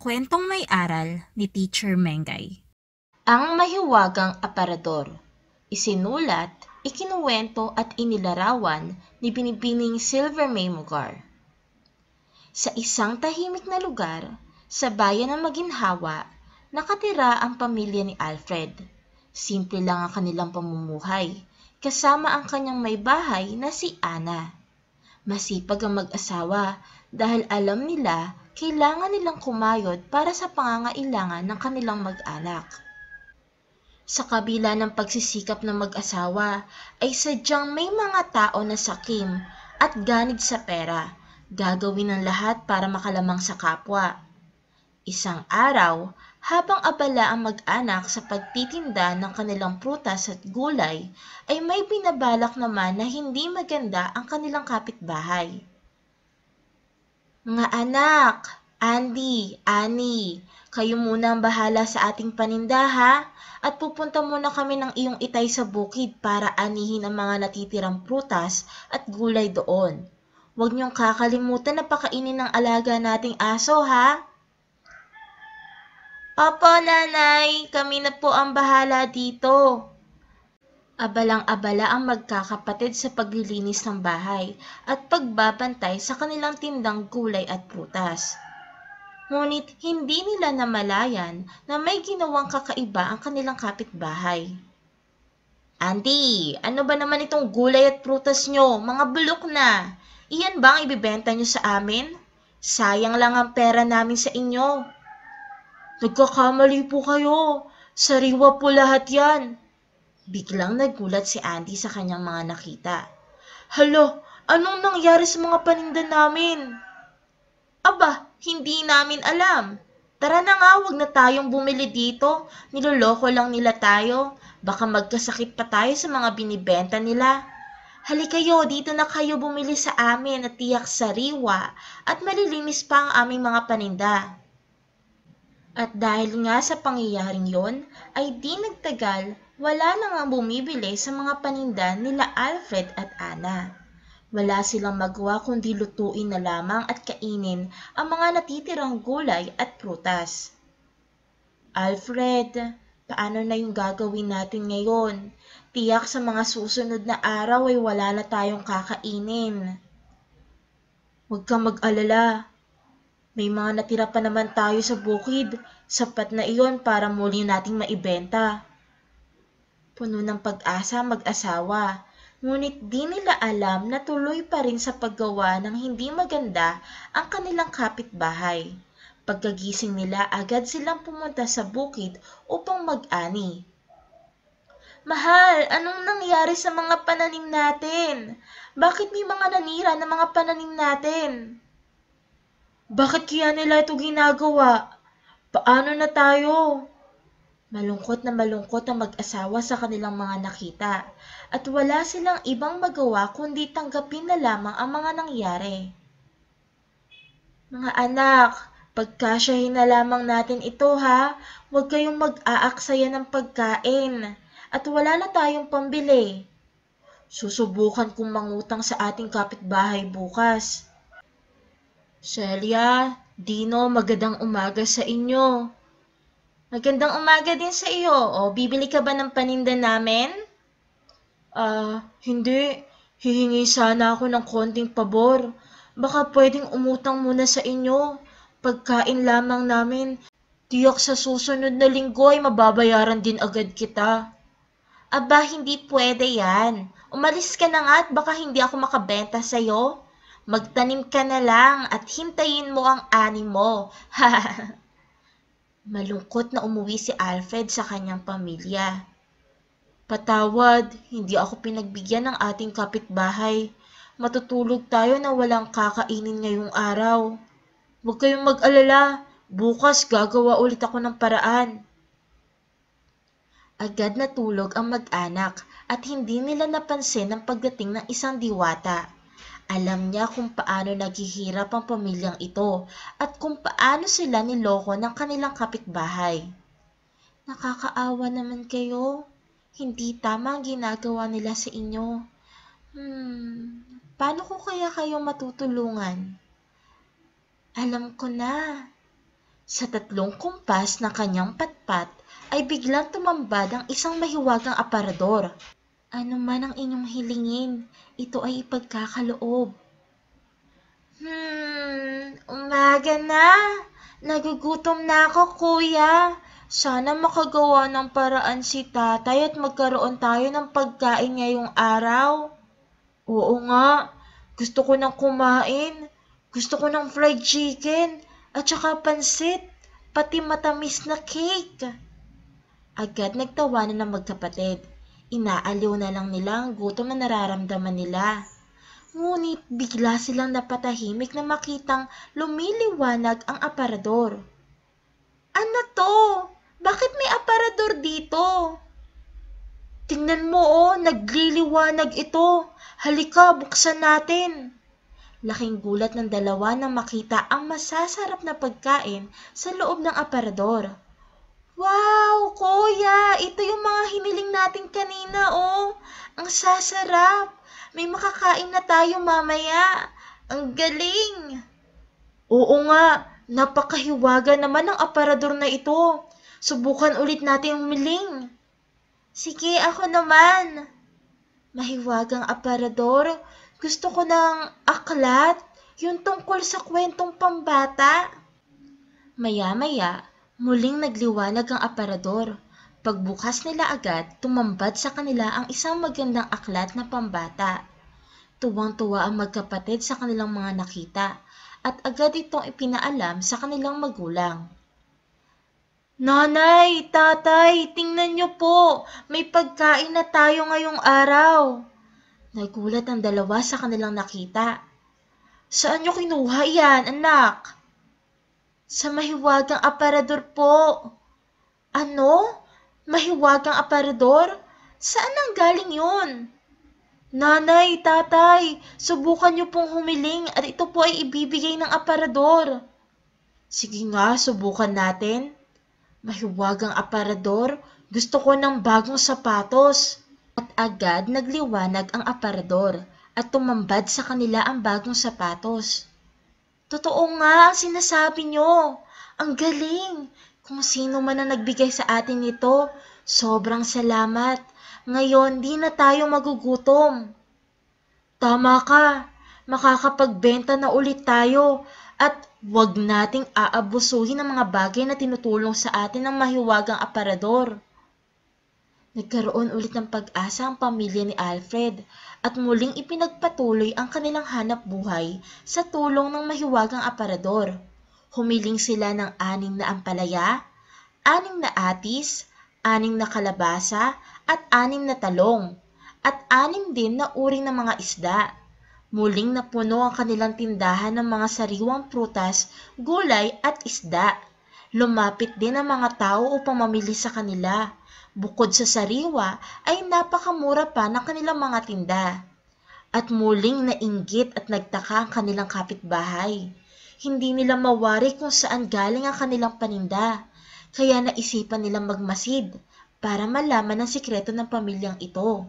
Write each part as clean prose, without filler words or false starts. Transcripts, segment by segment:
Kwentong may aral ni Teacher Mengay. Ang Mahiwagang Aparador. Isinulat, ikinuwento at inilarawan ni Binibining Silver May Mogar. Sa isang tahimik na lugar, sa bayan ng Maginhawa, nakatira ang pamilya ni Alfred. Simple lang ang kanilang pamumuhay, kasama ang kanyang may bahay na si Ana. Masipag ang mag-asawa dahil alam nila kailangan nilang kumayod para sa pangangailangan ng kanilang mag-anak. Sa kabila ng pagsisikap ng mag-asawa ay sadyang may mga tao na sakim at ganid sa pera, gagawin ng lahat para makalamang sa kapwa. Isang araw, habang abala ang mag-anak sa pagtitinda ng kanilang prutas at gulay, ay may binabalak naman na hindi maganda ang kanilang kapitbahay. Mga anak, Andy, Annie, kayo muna ang bahala sa ating paninda ha, at pupunta muna kami ng iyong itay sa bukid para anihin ang mga natitirang prutas at gulay doon. Huwag niyong kakalimutan na pakainin ng alaga nating aso ha. Opo, nanay, kami na po ang bahala dito. Abalang-abala ang magkakapatid sa paglilinis ng bahay at pagbabantay sa kanilang tindang gulay at prutas. Ngunit hindi nila namalayan na may ginawang kakaiba ang kanilang kapitbahay. Auntie, ano ba naman itong gulay at prutas nyo? Mga bulok na. Iyan ba ang ibibenta nyo sa amin? Sayang lang ang pera namin sa inyo. Nagkakamali po kayo. Sariwa po lahat yan. Biglang nagulat si Andy sa kanyang mga nakita. Hala, anong nangyari sa mga paninda namin? Aba, hindi namin alam. Tara na nga, wag na tayong bumili dito. Niloloko lang nila tayo. Baka magkasakit pa tayo sa mga binibenta nila. Halika kayo, dito na kayo bumili sa amin at tiyak sariwa at malilinis pa ang aming mga paninda. At dahil nga sa pangyayaring yon, ay di nagtagal, wala na nga bumibili sa mga paninda nila Alfred at Ana. Wala silang magawa kundi lutuin na lamang at kainin ang mga natitirang gulay at prutas. Alfred, paano na yung gagawin natin ngayon? Tiyak sa mga susunod na araw ay wala na tayong kakainin. Huwag kang mag-alala. May mga natira pa naman tayo sa bukid, sapat na iyon para muli nating maibenta. Puno ng pag-asa mag-asawa, ngunit di nila alam na tuloy pa rin sa paggawa ng hindi maganda ang kanilang kapitbahay. Pagkagising nila, agad silang pumunta sa bukid upang mag-ani. Mahal, anong nangyari sa mga pananim natin? Bakit may mga nanira na mga pananim natin? Bakit kaya nila ito ginagawa? Paano na tayo? Malungkot na malungkot ang mag-asawa sa kanilang mga nakita at wala silang ibang magawa kundi tanggapin na lamang ang mga nangyari. Mga anak, pagkasyahin na lamang natin ito ha. Huwag kayong mag-aaksaya ng pagkain at wala na tayong pambili. Susubukan kong mangutang sa ating kapitbahay bukas. Celia, Dino, magandang umaga sa inyo. Magandang umaga din sa iyo. O, bibili ka ba ng paninda namin? Hindi. Hihingi sana ako ng konting pabor. Baka pwedeng umutang muna sa inyo. Pagkain lamang namin. Tiyak sa susunod na linggo ay mababayaran din agad kita. Aba, hindi pwede yan. Umalis ka na nga at baka hindi ako makabenta sa'yo. Magtanim ka na lang at hintayin mo ang ani mo. Malungkot na umuwi si Alfred sa kanyang pamilya. Patawad, hindi ako pinagbigyan ng ating kapitbahay. Matutulog tayo na walang kakainin ngayong araw. Huwag kayong mag-alala, bukas gagawa ulit ako ng paraan. Agad natulog ang mag-anak at hindi nila napansin ang pagdating ng isang diwata. Alam niya kung paano naghihirap ang pamilyang ito at kung paano sila niloko ng kanilang kapitbahay. Nakakaawa naman kayo. Hindi tama ang ginagawa nila sa inyo. Paano ko kaya kayo matutulungan? Alam ko na. Sa 3 kumpas ng kanyang patpat ay biglang tumambad ang isang mahiwagang aparador. Ano man ang inyong hilingin, ito ay ipagkakaloob. Umaga na. Nagugutom na ako, kuya. Sana makagawa ng paraan si tatay at magkaroon tayo ng pagkain ngayong araw. Oo nga, gusto ko nang kumain. Gusto ko ng fried chicken at saka pansit, pati matamis na cake. Agad nagtawanan ng magkapatid. Inaaliw na lang nila ang gutom na nararamdaman nila. Ngunit bigla silang napatahimik na makitang lumiliwanag ang aparador. Ano to? Bakit may aparador dito? Tingnan mo nagliliwanag ito. Halika, buksan natin. Laking gulat ng dalawa nang makita ang masasarap na pagkain sa loob ng aparador. Wow, kuya! Ito yung mga hiniling natin kanina, Ang sasarap! May makakain na tayo mamaya. Ang galing! Oo nga, napakahiwaga naman ang aparador na ito. Subukan ulit natin humiling. Sige, ako naman. Mahiwagang aparador, gusto ko ng aklat, yung tungkol sa kwentong pambata. Maya-maya, muling nagliwanag ang aparador. Pagbukas nila agad, tumambad sa kanila ang isang magandang aklat na pambata. Tuwang-tuwa ang magkapatid sa kanilang mga nakita at agad itong ipinaalam sa kanilang magulang. Nanay, tatay, tingnan niyo po, may pagkain na tayo ngayong araw. Nagulat ang dalawa sa kanilang nakita. Saan niyo kinuha yan, anak? Sa mahiwagang aparador po. Ano? Mahiwagang aparador? Saan ang galing yun? Nanay, tatay, subukan niyo pong humiling at ito po ay ibibigay ng aparador. Sige nga, subukan natin. Mahiwagang aparador, gusto ko ng bagong sapatos. At agad nagliwanag ang aparador at tumambad sa kanila ang bagong sapatos. Totoo nga ang sinasabi niyo. Ang galing. Kung sino man ang nagbigay sa atin nito, sobrang salamat. Ngayon, di na tayo magugutom. Tama ka. Makakapagbenta na ulit tayo at wag nating aabusuhin ang mga bagay na tinutulong sa atin ng mahiwagang aparador. Nagkaroon ulit ng pag-asa ang pamilya ni Alfred at muling ipinagpatuloy ang kanilang hanap buhay sa tulong ng mahiwagang aparador. Humiling sila ng 6 na ampalaya, 6 na atis, 6 na kalabasa at 6 na talong, at 6 din na uri ng mga isda. Muling napuno ang kanilang tindahan ng mga sariwang prutas, gulay at isda. Lumapit din ang mga tao upang mamili sa kanila. Bukod sa sariwa ay napakamura pa ng kanilang mga tinda. At muling nainggit at nagtaka ang kanilang kapitbahay. Hindi nila mawari kung saan galing ang kanilang paninda, kaya naisipan nilang magmasid para malaman ang sikreto ng pamilyang ito.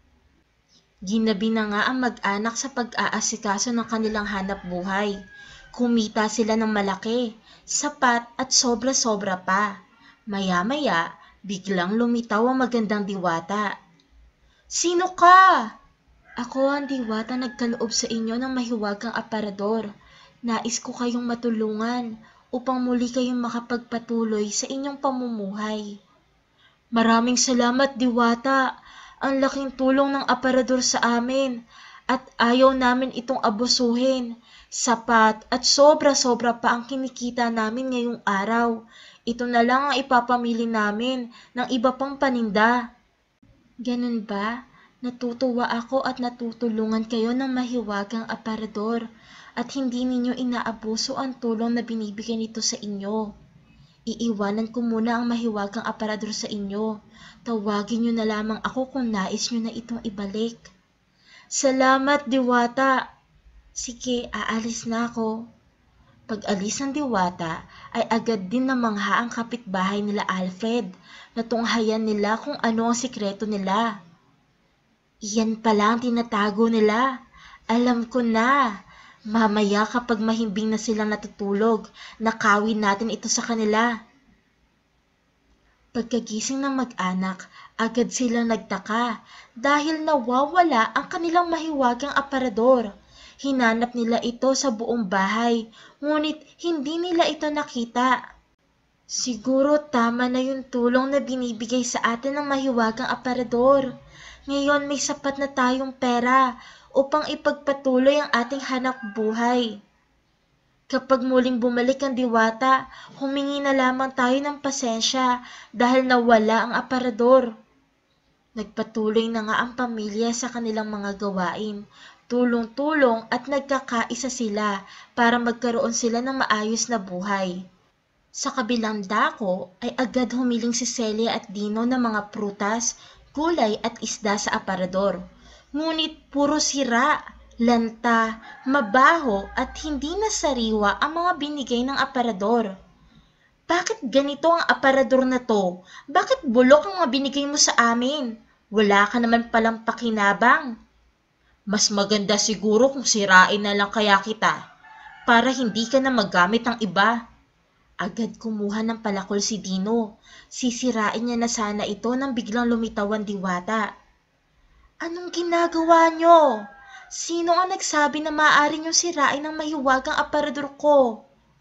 Ginabi na nga ang mag-anak sa pag-aasikaso ng kanilang hanap buhay. Kumita sila ng malaki, sapat at sobra-sobra pa. Maya-maya, biglang lumitaw ang magandang diwata. Sino ka? Ako ang diwata nagkaloob sa inyo ng mahiwagang aparador. Nais ko kayong matulungan upang muli kayong makapagpatuloy sa inyong pamumuhay. Maraming salamat, diwata. Ang laking tulong ng aparador sa amin at ayaw namin itong abusuhin. Sapat at sobra-sobra pa ang kinikita namin ngayong araw. Ito na lang ang ipapamili namin ng iba pang paninda. Ganun ba? Natutuwa ako at natutulungan kayo ng mahiwagang aparador at hindi ninyo inaabuso ang tulong na binibigay nito sa inyo. Iiwanan ko muna ang mahiwagang aparador sa inyo. Tawagin nyo na lamang ako kung nais nyo na itong ibalik. Salamat, diwata. Sige, aalis na ako. Pag-alis ng diwata ay agad din namangha ang kapitbahay nila Alfred na tunghayan nila kung ano ang sikreto nila. Iyan pala ang tinatago nila. Alam ko na. Mamaya kapag mahimbing na silang natutulog, nakawin natin ito sa kanila. Pagkagising ng mag-anak, agad silang nagtaka dahil nawawala ang kanilang mahiwagang aparador. Hinanap nila ito sa buong bahay, ngunit hindi nila ito nakita. Siguro tama na yung tulong na binibigay sa atin ng mahiwagang aparador. Ngayon may sapat na tayong pera upang ipagpatuloy ang ating hanap buhay. Kapag muling bumalik ang diwata, humingi na lamang tayo ng pasensya dahil nawala ang aparador. Nagpatuloy na nga ang pamilya sa kanilang mga gawain. Tulong-tulong at nagkakaisa sila para magkaroon sila ng maayos na buhay. Sa kabilang dako ay agad humiling si Celia at Dino ng mga prutas, gulay at isda sa aparador. Ngunit puro sira, lanta, mabaho at hindi nasariwa ang mga binigay ng aparador. Bakit ganito ang aparador na to? Bakit bulok ang mga binigay mo sa amin? Wala ka naman palang pakinabang. Mas maganda siguro kung sirain na lang kaya kita para hindi ka na magamit ng iba. Agad kumuha ng palakol si Dino. Sisirain niya na sana ito nang biglang lumitaw ang diwata. Anong ginagawa niyo? Sino ang nagsabi na maaari niyong sirain ang mahiwagang aparador ko?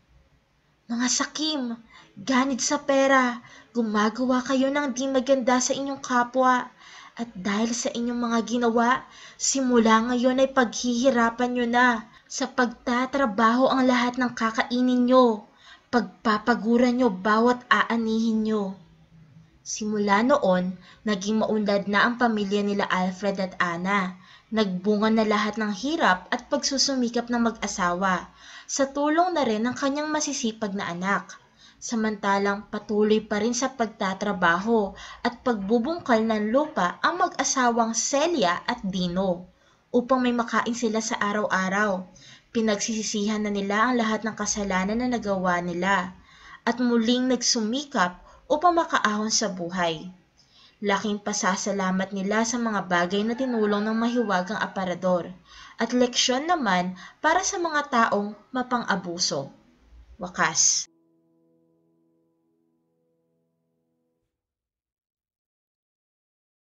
Mga sakim, ganid sa pera, gumagawa kayo ng di maganda sa inyong kapwa. At dahil sa inyong mga ginawa, simula ngayon ay paghihirapan niyo na. Sa pagtatrabaho ang lahat ng kakainin niyo. Pagpapaguran niyo bawat aanihin niyo. Simula noon, naging maunlad na ang pamilya nila Alfred at Ana. Nagbunga na lahat ng hirap at pagsusumikap ng mag-asawa, sa tulong na rin ng kanyang masisipag na anak. Samantalang patuloy pa rin sa pagtatrabaho at pagbubungkal ng lupa ang mag-asawang Celia at Dino, upang may makain sila sa araw-araw. Pinagsisisihan na nila ang lahat ng kasalanan na nagawa nila, at muling nagsumikap upang makaahon sa buhay. Laking pasasalamat nila sa mga bagay na tinulong ng mahiwagang aparador, at leksyon naman para sa mga taong mapang-abuso. Wakas.